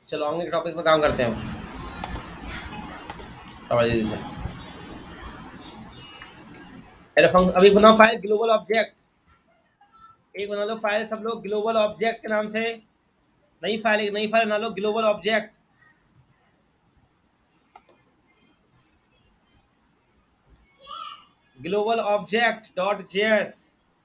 चलो आगे के टॉपिक पे काम करते हैं जल्दी से। अभी बनाओ फाइल ग्लोबल ऑब्जेक्ट। एक बना लो फाइल सब लोग ग्लोबल ऑब्जेक्ट के नाम से। नई फाइल बना लो global object. Global object dot JS.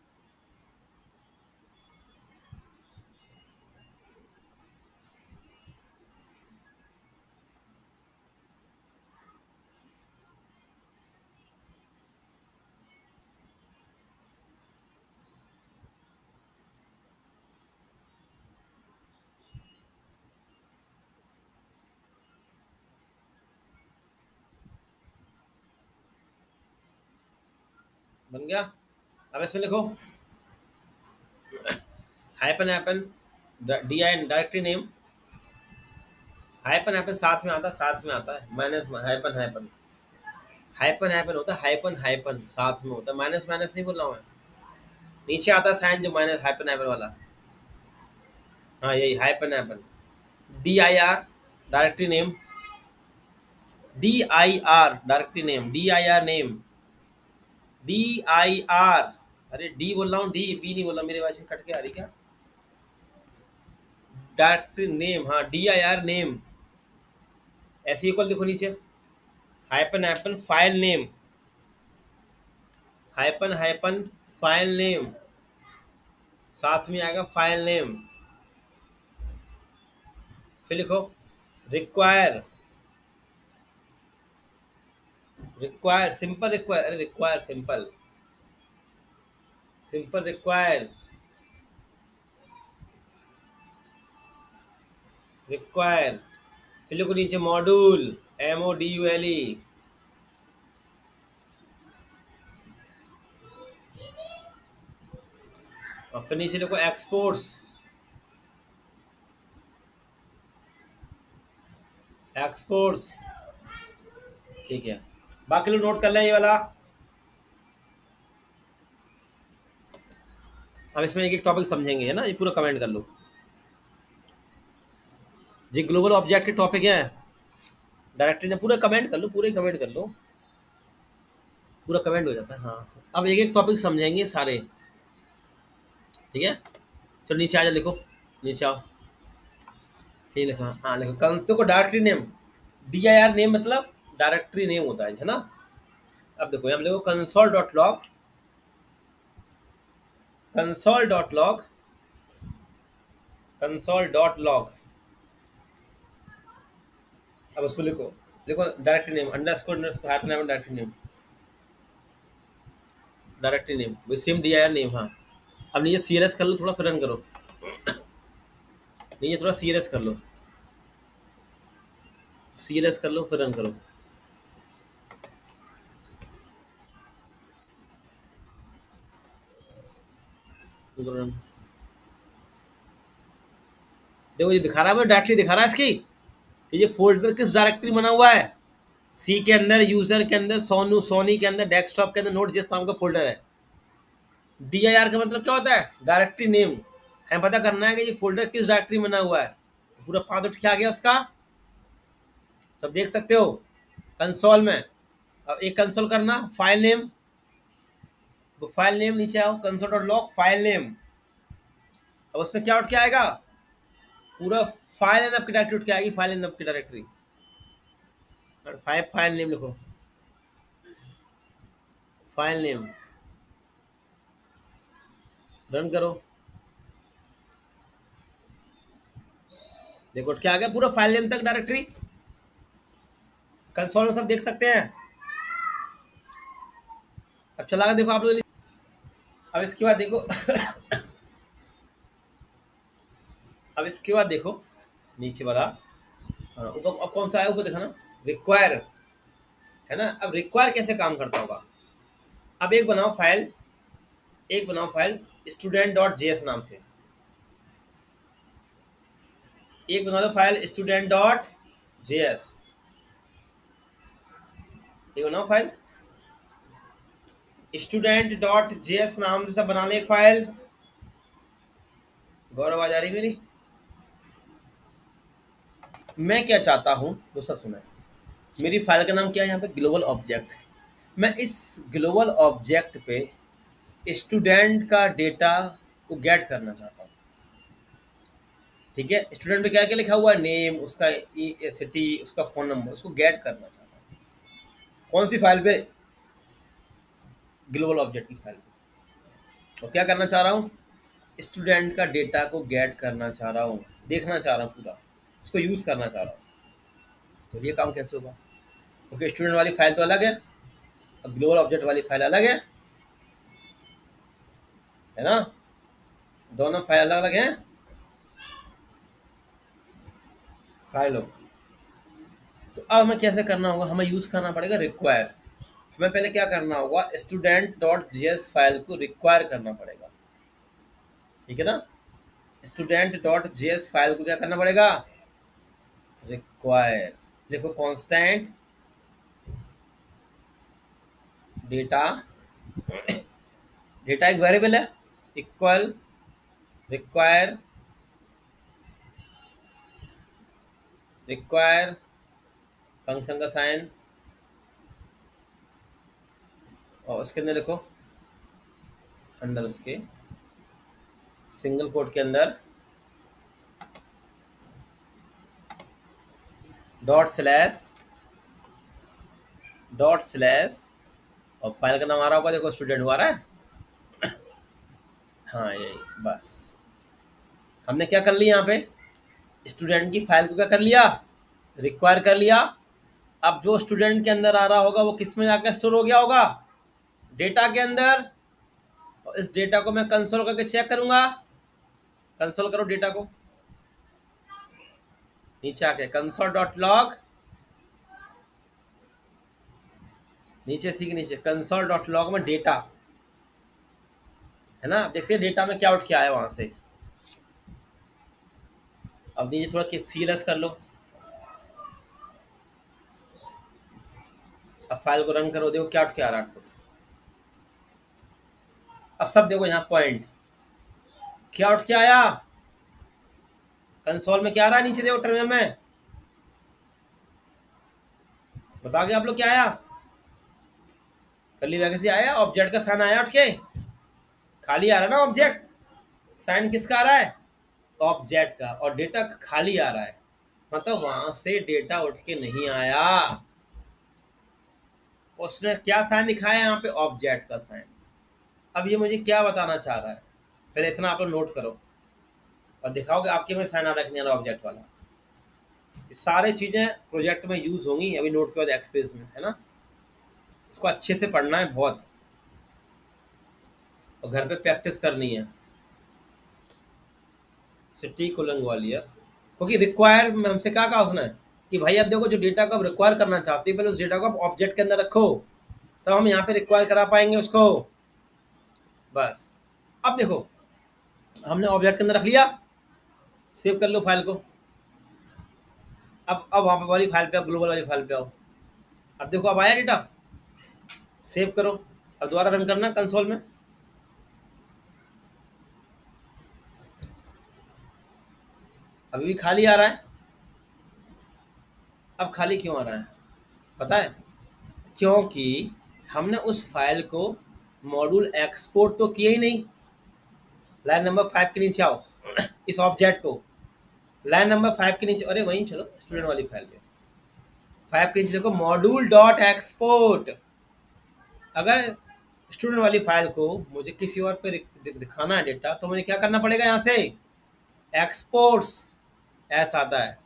बन गया। अब इसमें लिखो hyphen hyphen D I directory name. Hyphen साथ में आता है minus hyphen hyphen. Hyphen hyphen होता है हाइपन हाइपन साथ में होता है माइनस माइनस नहीं बोल रहा हूँ मैं। नीचे आता है साइन जो माइनस हाइपन हाइपन वाला। हाँ यही hyphen hyphen. D I R directory name. D I R directory name D I R name D I R. अरे डी बोल रहा हूँ डी बी नहीं बोल रहा मेरे वाइस कट के आ रही क्या। डायरेक्टरी नेम हाँ डी आई आर नेम। ऐसे इक्वल लिखो नीचे hyphen hyphen file name. Hyphen hyphen file name साथ में आएगा फाइल नेम। फिर लिखो रिक्वायर। रिक्वायर सिंपल रिक्वायर अरे require simple simple require require. फिर लिखो नीचे मॉड्यूल MODULE। और फिर नीचे लिखो एक्सपोर्ट्स। एक्सपोर्ट्स ठीक है। बाकी लोग नोट कर लें ये वाला। अब इसमें एक एक टॉपिक समझेंगे है ना। ये पूरा कमेंट कर लो जी। ग्लोबल ऑब्जेक्ट के टॉपिक है डायरेक्टरी ने पूरा कमेंट कर लो पूरे कमेंट कर लो पूरा कमेंट हो जाता है। हाँ अब एक एक टॉपिक समझेंगे सारे ठीक है। चलो नीचे आ जाओ लिखो नीचे आओ। ठीक लिखा हाँ लिखो देखो डायरेक्टरी नेम DIR नेम मतलब डायरेक्टरी नेम होता है ना। अब देखो हम देखो console dot log console dot log console dot log. अब उसको लिखो देखो directory name underscore hyphen hyphen directory name वही सेम DIR नेम। हाँ अब नीचे CLS कर लो थोड़ा फिर रन करो। नीचे थोड़ा CLS कर लो CLS कर लो फिर रन करो। देखो ये दिखा रहा है डायरेक्टली दिखा रहा है इसकी कि ये फोल्डर किस डायरेक्टरी बना हुआ है। सी के अंदर यूजर के अंदर सोनी के अंदर डेस्कटॉप के अंदर नोट जिस नाम का फोल्डर है। DIR का मतलब क्या होता है डायरेक्टरी नेम। हमें पता करना है कि ये फोल्डर किस डायरेक्टरी में बना हुआ है। पूरा पाथ उठ के आ गया उसका सब देख सकते हो कंसोल में। अब एक कंसोल करना फाइल नेम वो फाइल नेम नीचे आओ console dot log file name. अब उसमें क्या उठ के आएगा पूरा फाइल एंड की डायरेक्टरी उठ के आएगी फाइल एंड की डायरेक्टरी। फाइल नेम लिखो फाइल नेम रन करो। देखो उठ के आ गया पूरा फाइल नेम तक डायरेक्टरी कंसोल में सब देख सकते हैं। अब चला देखो आप लोग। अब इसके बाद देखो अब इसके बाद देखो नीचे वाला ऊपर अब कौन सा है ऊपर देखा ना रिक्वायर है ना। अब रिक्वायर कैसे काम करता होगा। अब एक बनाओ फाइल स्टूडेंट डॉट जेएस नाम से। एक बना लो फाइल स्टूडेंट डॉट जेएस। एक बनाओ फाइल स्टूडेंट डॉट जेएस नाम से सब बना ले एक फाइल। गौरव आवाज आ रही मेरी। मैं क्या चाहता हूँ वो सब सुना है। मेरी फाइल का नाम क्या है, यहाँ पे ग्लोबल ऑब्जेक्ट। मैं इस ग्लोबल ऑब्जेक्ट पे स्टूडेंट का डेटा को गेट करना चाहता हूँ। ठीक है, स्टूडेंट पे क्या क्या लिखा हुआ है, नेम, उसका सिटी, उसका फ़ोन नंबर, उसको गेट करना चाहता हूँ। कौन सी फाइल पे, ग्लोबल ऑब्जेक्ट की फाइल पे। और क्या करना चाह रहा हूँ, स्टूडेंट का डेटा को गेट करना चाह रहा हूँ, देखना चाह रहा हूँ पूरा, उसको यूज़ करना चाह रहा हूँ। तो ये काम कैसे होगा, क्योंकि स्टूडेंट वाली फाइल तो अलग है और ग्लोबल ऑब्जेक्ट वाली फाइल अलग है ना, दोनों फाइल अलग अलग हैं सारे लोग। तो अब हमें कैसे करना होगा, हमें यूज़ करना पड़ेगा रिक्वायर। हमें पहले क्या करना होगा, स्टूडेंट डॉट जीएस फाइल को रिक्वायर करना पड़ेगा। ठीक है ना, स्टूडेंट डॉट जीएस फाइल को क्या करना पड़ेगा, रिक्वायर। देखो कांस्टेंट डेटा, डेटा एक वेरिएबल है, इक्वल रिक्वायर, रिक्वायर फंक्शन का साइन, और उसके अंदर देखो, अंदर उसके सिंगल कोट के अंदर डॉट स्लैश, डॉट स्लैश, और फाइल का नाम आ रहा होगा, देखो स्टूडेंट आ रहा है। हाँ यही, बस हमने क्या कर लिया यहाँ पे, स्टूडेंट की फाइल को क्या कर लिया, रिक्वायर कर लिया। अब जो स्टूडेंट के अंदर आ रहा होगा वो किस में जाकर स्टोर हो गया होगा, डेटा के अंदर। और इस डेटा को मैं कंसोल करके चेक करूंगा। कंसोल करो डेटा को, नीचे आके कंसोल डॉट लॉग, नीचे सी के नीचे कंसोल डॉट लॉग में डेटा है ना। देखते हैं डेटा में क्या उठ के आया वहां से। अब नीचे थोड़ा सीएलएस कर लो, अब फाइल को रन करो, देखो क्या उठ के आ रहा है। अब सब देखो यहाँ पॉइंट क्या उठ के आया, कंसोल में क्या आ रहा है, नीचे देखो टर्मिनल में, बताओगे आप लोग क्या आया, कर्ली वैकेंसी आया, ऑब्जेक्ट का साइन आया उठ के, खाली आ रहा है ना ऑब्जेक्ट, साइन किसका आ रहा है, ऑब्जेक्ट का, और डेटा खाली आ रहा है, मतलब वहां से डेटा उठ के नहीं आया। उसने क्या साइन दिखाया यहाँ पे, ऑब्जेक्ट का साइन। अब ये मुझे क्या बताना चाह रहा है, पहले इतना आप लोग नोट करो और दिखाओगे आपके में साइन आ रहा है कि नहीं आ रहा ऑब्जेक्ट वाला। ये सारे चीजें प्रोजेक्ट में यूज होंगी अभी नोट के बाद एक्सपेस में, है ना। इसको अच्छे से पढ़ना है बहुत, और घर पे प्रैक्टिस करनी है। सिटी कोलन ग्वालियर, क्योंकि रिक्वायर में हमसे क्या कहा उसने कि भाई अब देखो जो डेटा को आप रिक्वायर करना चाहते हो पहले उस डेटा को आप ऑब्जेक्ट के अंदर रखो, तो हम यहाँ पे रिक्वायर करा पाएंगे उसको। बस अब देखो हमने ऑब्जेक्ट के अंदर रख लिया, सेव कर लो फाइल को। अब वहाँ पे वाली फाइल पे आओ, ग्लोबल वाली फाइल पे आओ। अब देखो अब आया डेटा, सेव करो। अब दोबारा रन करना कंसोल में, अभी भी खाली आ रहा है। अब खाली क्यों आ रहा है पता है, क्योंकि हमने उस फाइल को मॉड्यूल एक्सपोर्ट तो किया ही नहीं। लाइन नंबर 5 के नीचे आओ इस ऑब्जेक्ट को, लाइन नंबर 5 के नीचे, अरे वहीं चलो स्टूडेंट वाली फाइल पे 5 के नीचे देखो मॉड्यूल डॉट एक्सपोर्ट। अगर स्टूडेंट वाली फाइल को मुझे किसी और पे दिखाना है डेटा, तो मुझे क्या करना पड़ेगा, यहाँ से एक्सपोर्ट्स ऐसा आता है,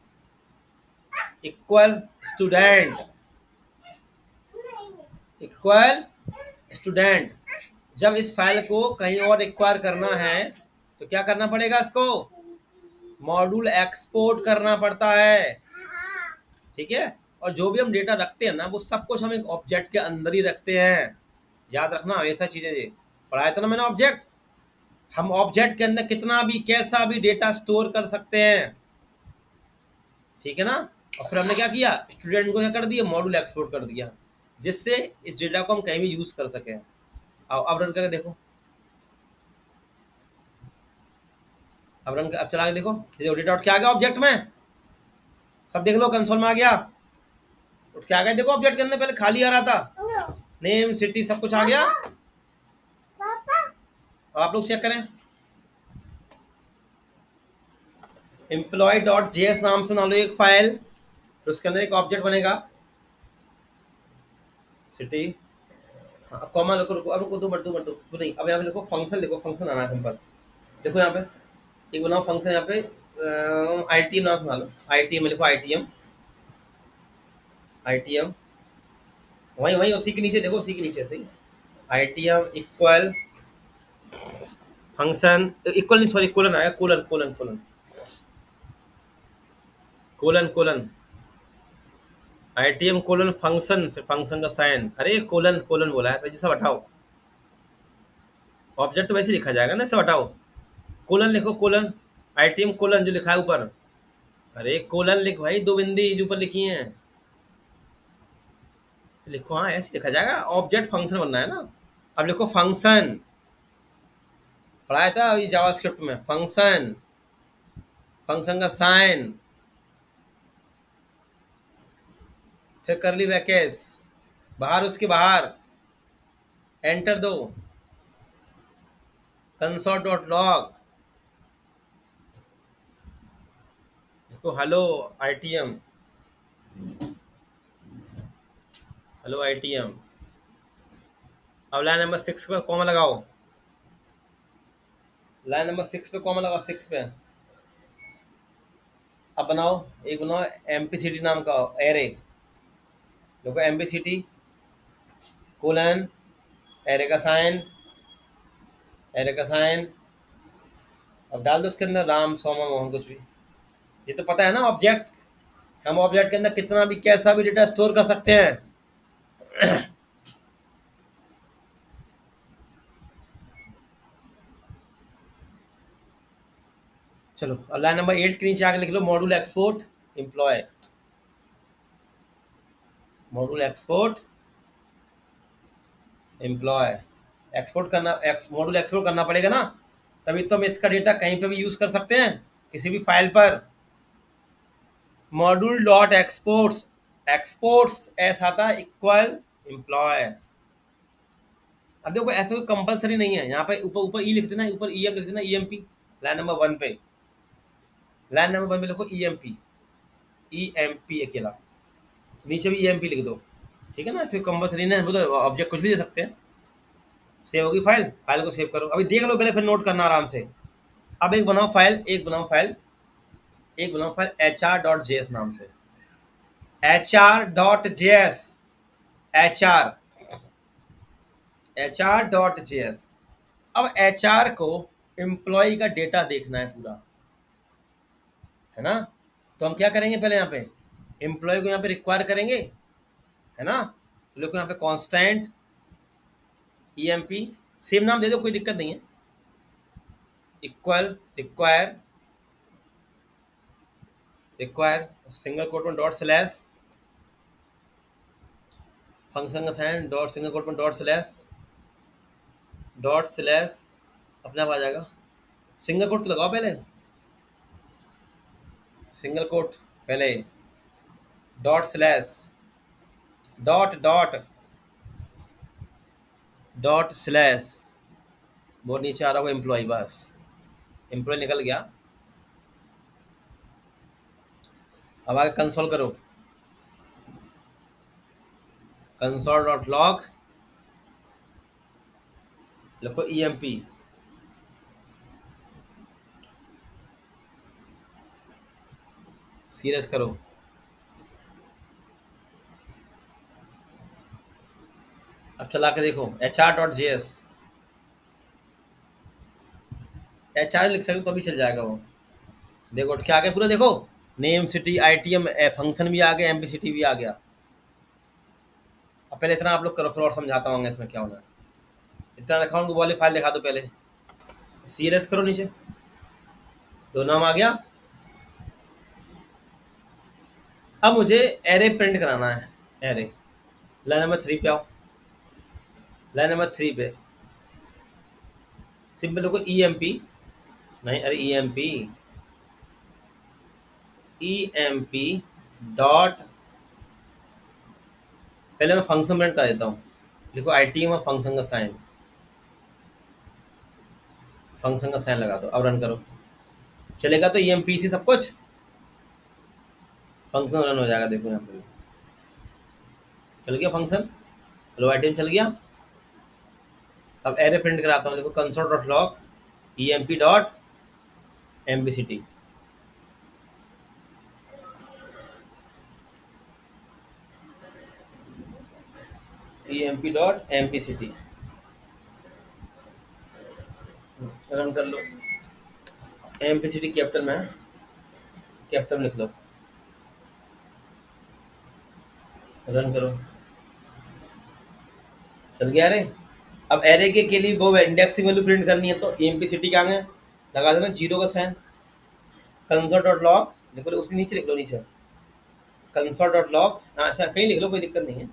इक्वल स्टूडेंट, इक्वल स्टूडेंट। जब इस फाइल को कहीं और रिक्वायर करना है तो क्या करना पड़ेगा, इसको मॉड्यूल एक्सपोर्ट करना पड़ता है। ठीक है, और जो भी हम डेटा रखते हैं ना वो सब कुछ हम एक ऑब्जेक्ट के अंदर ही रखते हैं, याद रखना हमेशा चीजें। ये पढ़ाया था ना मैंने ऑब्जेक्ट, हम ऑब्जेक्ट के अंदर कितना भी कैसा भी डेटा स्टोर कर सकते हैं। ठीक है ना, और फिर हमने क्या किया, स्टूडेंट को क्या कर दिया, मॉड्यूल एक्सपोर्ट कर दिया, जिससे इस डेटा को हम कहीं भी यूज कर सकें। अब रन करके देखो, अब चला के देखो, ये डेटा आउट क्या आ गया ऑब्जेक्ट में, सब देख लो, कंसोल में आ गया, उठ के आ गया। देखो ऑब्जेक्ट के अंदर पहले खाली आ रहा था, नेम सिटी सब कुछ आ गया। अब आप लोग चेक करें, एम्प्लॉय डॉट जेएस नाम से मान लो एक फाइल, तो उसके अंदर एक ऑब्जेक्ट बनेगा सिटी। हाँ कॉमा लिखो, रुको अब रुको, दो नहीं, अब यहाँ पे लिखो फंक्शन, लिखो फंक्शन आना है सिंपल। देखो यहाँ पे एक बनाओ फंक्शन, यहाँ पे आई टी एम नाम से मान लो, आई टी एम में लिखो, I T M, I T M वही वही उसी के नीचे देखो, उसी के नीचे सही, I T M equal function, equal नहीं सॉरी, कोलन आएगा, colon colon colon colon colon, I T M colon function, फिर फंक्शन का साइन, अरे कोलन कोलन बोला है, जैसा हटाओ, ऑब्जेक्ट तो वैसे लिखा जाएगा ना, इसे हटाओ, कोलन लिखो, colon I T M colon जो लिखा है ऊपर, अरे कोलन लिख भाई, दो बिंदी जो ऊपर लिखी हैं लिखो, हाँ ऐसे लिखा जाएगा, ऑब्जेक्ट फंक्शन बनना है ना। अब लिखो फंक्शन, पढ़ाया था ये जावास्क्रिप्ट में, फंक्शन, फंक्शन का साइन, फिर करली ब्रैकेट्स, बाहर उसके बाहर एंटर दो, कंसोल डॉट लॉग, देखो हेलो आईटीएम, हेलो आईटीएम। अब लाइन नंबर 6 पे कॉमा लगाओ, लाइन नंबर 6 पे कॉमा लगाओ, 6 पे। अब बनाओ, एक बनाओ एमपीसीटी नाम का एरे, देखो एमपीसीटी कोलन, एरे का साइन, एरे का साइन, अब डाल दो उसके अंदर राम सोमा मोहन कुछ भी, ये तो पता है ना ऑब्जेक्ट, हम ऑब्जेक्ट के अंदर कितना भी कैसा भी डेटा स्टोर कर सकते हैं। चलो अब लाइन नंबर 8 के नीचे आके लिख लो module export employ, module export employ, export करना, मॉड्यूल एक्सपोर्ट करना पड़ेगा ना, तभी तो हम इसका डेटा कहीं पे भी यूज कर सकते हैं, किसी भी फाइल पर। Module dot exports, exports S आता है इक्वल एम्प्लॉय। अब देखो ऐसे कोई कंपलसरी नहीं है, यहाँ पे ऊपर ऊपर ई लिख देना, ऊपर ई एम लिख देना, E M P, line number 1 पे, लाइन नंबर 1 पे लिखो E M P, E M P अकेला, नीचे भी ई एम पी लिख दो, ठीक है ना, ऐसे कंपलसरी नहीं है, वो तो ऑब्जेक्ट कुछ भी दे सकते हैं। सेव होगी फाइल, फाइल को सेव करो, अभी देख लो पहले, फिर नोट करना आराम से। अब एक बनाओ फाइल, एक बनाओ फाइल, एक बनाओ file H R dot J S नाम से, H R dot J S, H R, H R dot J S. अब एच आर को एम्प्लॉय का डेटा देखना है पूरा, है ना, तो हम क्या करेंगे पहले यहाँ पे एम्प्लॉय को यहाँ पे रिक्वायर करेंगे, है ना, तो देखो यहाँ पे constant E M P, same नाम दे दो कोई दिक्कत नहीं है, equal require, require single quote में डॉट स्लैश, फंक्शन का साइन डॉट सिंगल कोट में डॉट स्लैश, डॉट स्लैश, अपने आप आ जाएगा, सिंगल कोट तो लगाओ पहले, सिंगल कोट पहले, dot slash, dot dot dot slash, बहुत नीचे आ रहा होगा एम्प्लॉय, बस एम्प्लॉय निकल गया। अब आगे कंसोल करो, कंसोल डॉट लॉग, लिखो ई एम पी, सीरियस करो, अब चला के देखो H R dot J S, H R लिख सकते हो तो भी चल जाएगा वो, देखो उठ के आ गया पूरा, देखो name city I T M function भी आ गया, एम पी सिटी भी आ गया। अब पहले इतना आप लोग करो, फिर और समझाता हूँ इसमें क्या होना है, इतना रखा उनको बोले फाइल दिखा दो पहले, सी एल एस करो नीचे, दो नाम आ गया। अब मुझे एरे प्रिंट कराना है, एरे, लाइन नंबर 3 पे आओ, लाइन नंबर 3 पे सिंपल लोग ई एम पी, नहीं अरे E M P, E M P dot, पहले मैं फंक्शन प्रिंट कर देता हूँ। देखो आईटीएम और फंक्शन का साइन, फंक्शन का साइन लगा दो, अब रन करो। चलेगा तो ईएमपीसी सब कुछ, फंक्शन रन हो जाएगा। देखो यहाँ पे चल गया फंक्शन, लो आईटीएम चल गया। अब एरे प्रिंट कराता हूँ। देखो console dot log EMP dot एमपीसीटी, ईएमपी डॉट एमपीसीटी, रन कर लो। एमपीसीटी कैपिटल में, कैपिटल लिख लो, रन करो। चल गया रे। अब एरे के लिए वो इंडेक्सिंग वैल्यू प्रिंट करनी है, तो एमपीसीटी क्या है, लगा देना जीरो का साइन। कंसोल डॉट लॉग लिखो, उसके नीचे लिख लो, नीचे कंसोल डॉट लॉग, हाँ अच्छा कहीं लिख लो, कोई दिक्कत नहीं है।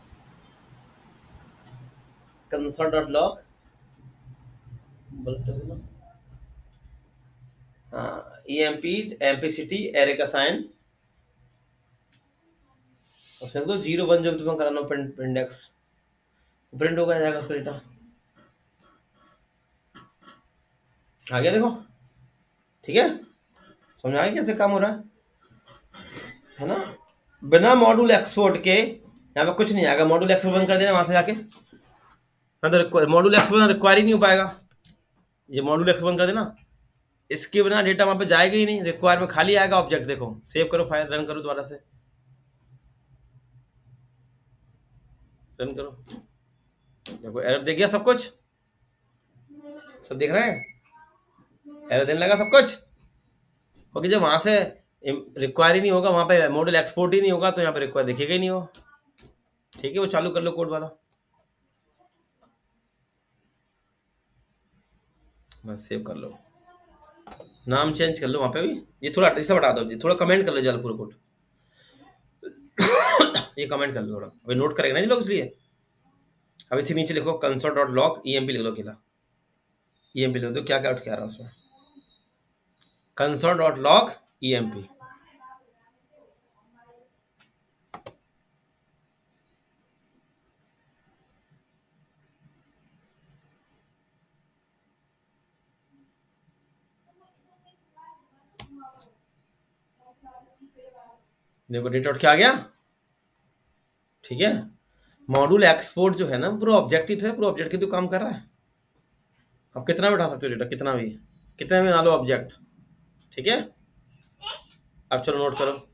कंसोल डॉट लॉग, हाँ ईएमपी एमपीसीटी एरे का साइन, उसमें तो जीरो वन जो भी तुम्हें कराना प्रिंट इंडेक्स, प्रिंट होगा जाएगा उसका डेटा। आ गया देखो, ठीक है, समझ आ गया कैसे काम हो रहा है ना। बिना मॉड्यूल एक्सपोर्ट के यहाँ पे कुछ नहीं आएगा। मॉड्यूल एक्सपोर्ट बंद कर देना वहां से जाके, ना तो मॉड्यूल एक्सपोर्ट रिक्वायर ही नहीं हो पाएगा। ये मॉड्यूल एक्सपोर्ट बंद कर देना, इसके बिना डेटा वहां पे जाएगा ही नहीं, रिक्वायर में खाली आएगा ऑब्जेक्ट। देखो सेव करो फाइल, रन करो दोबारा से, रन करो। देखो एरर देख गया सब कुछ, सब देख रहे हैं, एरर देने लगा सब कुछ। क्योंकि जब वहां से रिक्वायर ही नहीं होगा, वहां पे मॉड्यूल एक्सपोर्ट ही नहीं होगा, तो यहाँ पे रिक्वायर दिखेगा ही नहीं हो। ठीक है, वो चालू कर लो कोड वाला, बस सेव कर लो, नाम चेंज कर लो वहां पे भी। ये थोड़ा इसे बढ़ा दो, थोड़ा कमेंट कर लो जल पूरा कोड। ये कमेंट कर लो थोड़ा, अभी नोट करेंगे ना जी लोग, इसलिए। अब इसी नीचे लिखो कंसोल डॉट लॉग ईएमपी लिख लो, अकेला ईएमपी लिख दो, क्या क्या उठ के आ रहा है उसमें, कंसोल डॉट लॉग ईएमपी। देखो डेटा उठ के आ गया, ठीक है। मॉड्यूल एक्सपोर्ट जो है ना, पूरा ऑब्जेक्टिव है, पूरा ऑब्जेक्ट के तो काम कर रहा है। आप कितना भी उठा सकते हो डेटा, कितना भी, कितना भी डालो ऑब्जेक्ट, ठीक है। अब चलो नोट करो।